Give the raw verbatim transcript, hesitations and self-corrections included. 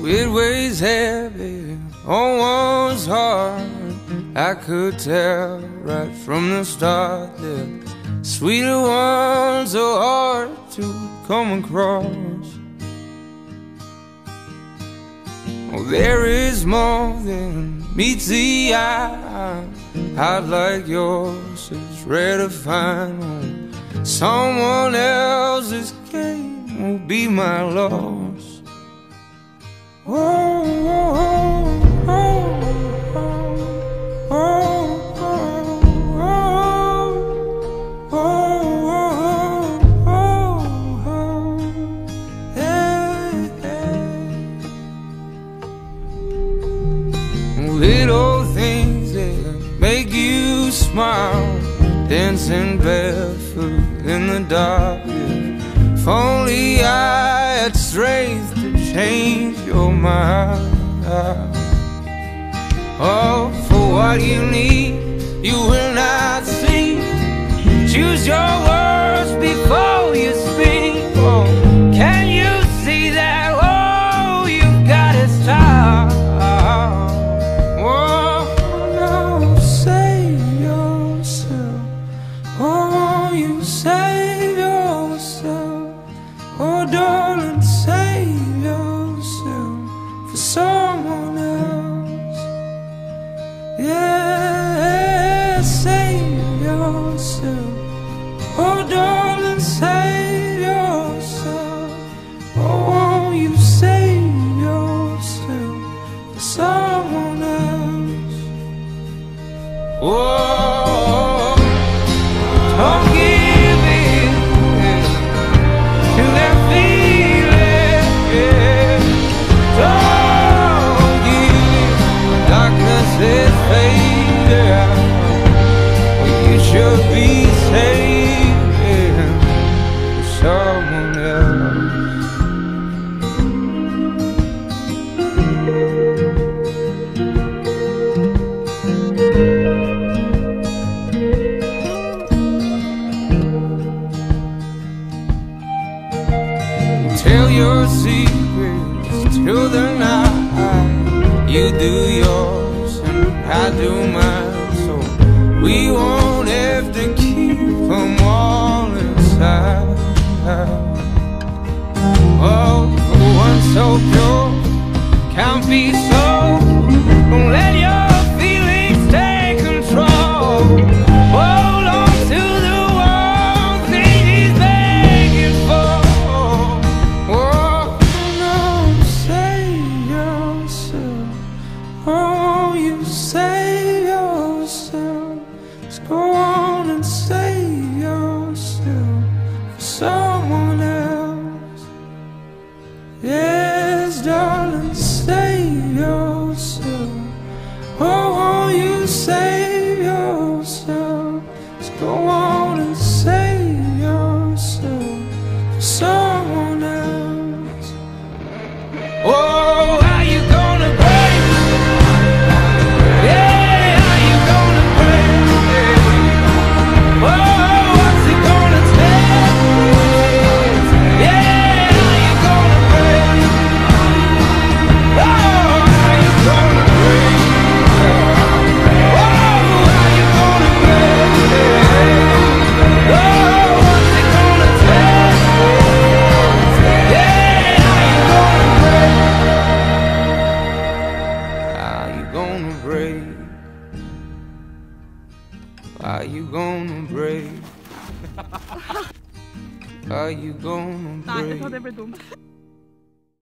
it weighs heavy on one's heart. I could tell right from the start that sweeter ones are hard to come across. Oh, there is more than meets the eye. I'd like yours is rare to find. Someone else's game will be my loss. Oh, oh, oh, oh, oh, oh, oh, oh, oh, oh, hey, hey. Little things that make you smile, dancing barefoot in the dark. If only I had strength to change your mind. Oh, for what you need, you will not see. Choose your words before you speak. Oh, can you see that? Oh, you've got to stop. Oh, no, save yourself. Oh, you save yourself. Oh, darling, save yourself for someone else. Yeah, save yourself. Oh, darling, save yourself. Oh, won't you save yourself for someone else? Whoa, don't give in to that feeling, yeah. Don't give in. Darkness is fading. You should be saving someone else. Tell your secrets till the night. You do yours and I do mine, so we won't have to keep them all inside. Oh, for one so pure can't be so. Don't let your feelings take control. Hold on to the one thing he's begging for. Oh, no, save yourself. Oh, you save yourself. Just go on and save yourself for someone else. Yes, darling, save yourself. Oh, won't you save yourself? Just go on and save yourself for someone else. Oh, how you gonna break? Yeah, how you gonna break? Oh, what's it gonna take? Yeah, how you gonna break? Oh, how you gonna break? Oh, how you gonna break? Oh, what's it gonna take? Yeah, how you gonna break? How you gonna break? How you gonna break? Are you gonna break? Nei, dette hadde blitt dumt.